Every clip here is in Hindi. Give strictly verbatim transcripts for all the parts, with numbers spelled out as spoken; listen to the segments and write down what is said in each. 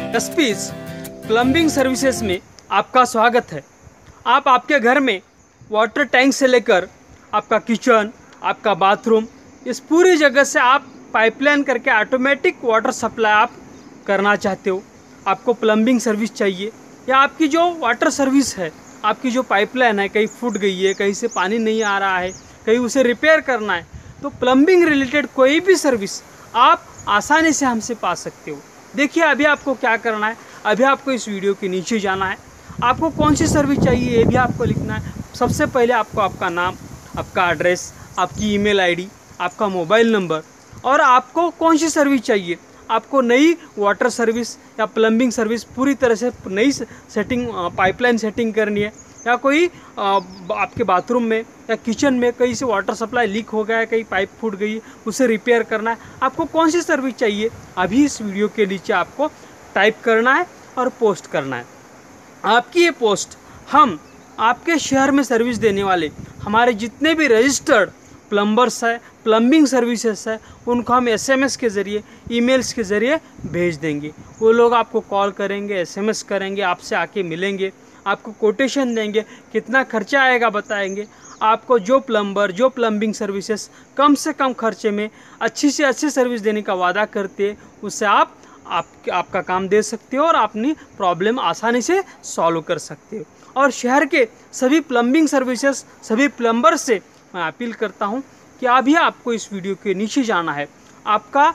एसपीज प्लम्बिंग सर्विसेज में आपका स्वागत है। आप आपके घर में वाटर टैंक से लेकर आपका किचन, आपका बाथरूम, इस पूरी जगह से आप पाइपलाइन करके ऑटोमेटिक वाटर सप्लाई आप करना चाहते हो। आपको प्लम्बिंग सर्विस चाहिए या आपकी जो वाटर सर्विस है, आपकी जो पाइपलाइन है कहीं फूट गई है, कहीं से पानी नहीं आ रहा है, कहीं उसे रिपेयर करना है, तो प्लम्बिंग रिलेटेड कोई भी सर्विस आप आसानी से हमसे पा सकते हो। देखिए अभी आपको क्या करना है, अभी आपको इस वीडियो के नीचे जाना है। आपको कौन सी सर्विस चाहिए ये भी आपको लिखना है। सबसे पहले आपको आपका नाम, आपका एड्रेस, आपकी ईमेल आईडी, आपका मोबाइल नंबर और आपको कौन सी सर्विस चाहिए। आपको नई वाटर सर्विस या प्लम्बिंग सर्विस पूरी तरह से नई सेटिंग पाइपलाइन सेटिंग करनी है, या कोई आपके बाथरूम में या किचन में कहीं से वाटर सप्लाई लीक हो गया है, कहीं पाइप फूट गई है, उसे रिपेयर करना है। आपको कौन सी सर्विस चाहिए अभी इस वीडियो के नीचे आपको टाइप करना है और पोस्ट करना है। आपकी ये पोस्ट हम आपके शहर में सर्विस देने वाले हमारे जितने भी रजिस्टर्ड प्लम्बर्स है, प्लम्बिंग सर्विसेज है, उनको हम एसएमएस के ज़रिए, ईमेल्स के ज़रिए भेज देंगे। वो लोग आपको कॉल करेंगे, एसएमएस करेंगे, आपसे आके मिलेंगे, आपको कोटेशन देंगे, कितना खर्चा आएगा बताएंगे। आपको जो प्लम्बर, जो प्लम्बिंग सर्विसेज कम से कम खर्चे में अच्छी से अच्छी सर्विस देने का वादा करते हैं, उससे आप, आप आपका काम दे सकते हो और अपनी प्रॉब्लम आसानी से सॉल्व कर सकते हो। और शहर के सभी प्लम्बिंग सर्विसेज, सभी प्लम्बर से मैं अपील करता हूं कि अभी आपको इस वीडियो के नीचे जाना है। आपका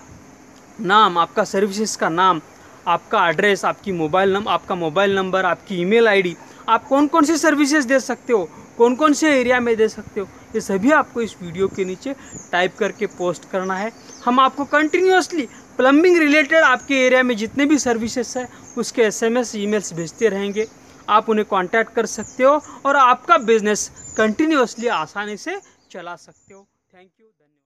नाम, आपका सर्विसेज का नाम, आपका एड्रेस, आपकी मोबाइल नंबर, आपका मोबाइल नंबर, आपकी ईमेल आईडी, आप कौन कौन सी सर्विसेज दे सकते हो, कौन कौन से एरिया में दे सकते हो, ये सभी आपको इस वीडियो के नीचे टाइप करके पोस्ट करना है। हम आपको कंटिन्यूअसली प्लम्बिंग रिलेटेड आपके एरिया में जितने भी सर्विसेज है उसके एसएमएस, ईमेल्स भेजते रहेंगे। आप उन्हें कांटेक्ट कर सकते हो और आपका बिजनेस कंटिन्यूअसली आसानी से चला सकते हो। थैंक यू, धन्यवाद।